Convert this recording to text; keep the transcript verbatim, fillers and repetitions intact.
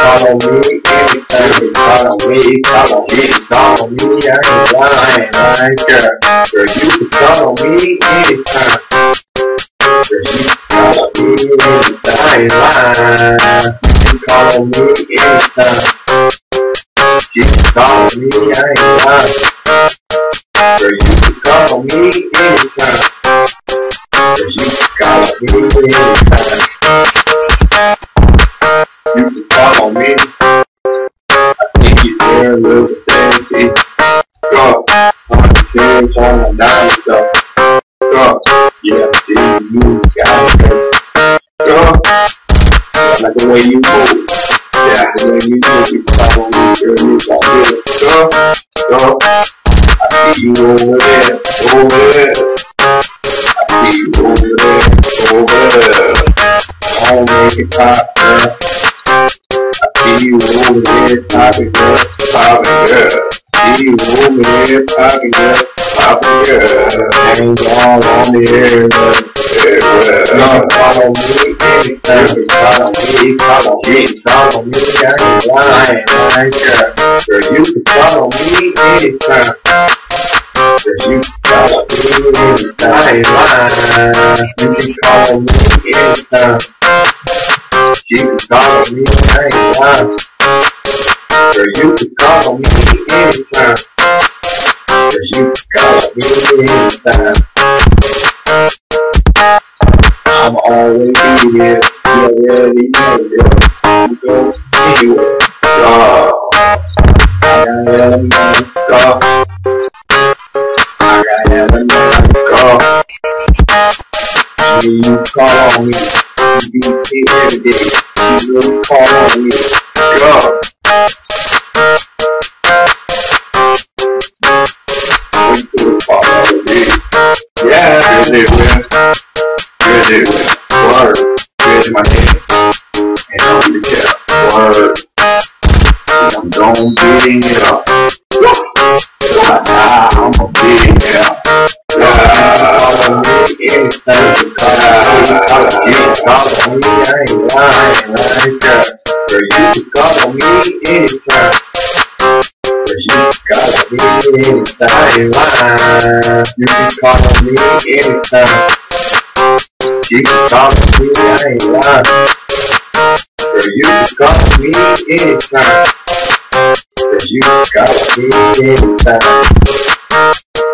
call on me anytime. You call on me, call on me, call on me. I ain't lying, lying, girl. Girl, you can call on me anytime. Girl, you can call on me anytime. I ain't lying. You can call on me anytime. You can call on me, I ain't lying. Girl, you can call on me anytime. Girl, you can call on me anytime. You can call on me. I think you're there a little fancy. Go, on the change on my dime stuff. Go, yeah, I see you got it. Go, I like the way you move. Yeah, the way you move, you call on me, girl, you got it. Go, go, I see you over there, over there. I see you over there, over there. I'll make it pop, girl. I see you over there, popping girl, popping girl. See you over there, popping girl, popping girl. Hands all on the air, everywhere. No, call on me anytime. Call on me, call on me, call on me. I ain't lying, lying, girl. Girl, you can call on me anytime. Girl, you can call on me anytime. I ain't lying. You can call on me anytime. You can call on me anytime. Girl, you can call on me anytime. Girl, you can call on me anytime. I'm always here. You already know, girl. You go anywhere. Go. I got another go. I got another go. When you call on me, you be here every day. You really call on me. Go. We do call on me. Yeah, really well. Really well. Word. Good in my head. And on the tail. Word. I'm gon' bring it up. I'm a big girl. Call on me anytime. Call on me, call on me, I ain't lying, lying, girl. Girl, you can call on me anytime. Girl, you can call on me anytime. I ain't lying. You can call on me anytime. You can call on me, I ain't lying. Girl, you can call on me anytime. Girl, you can call on me anytime.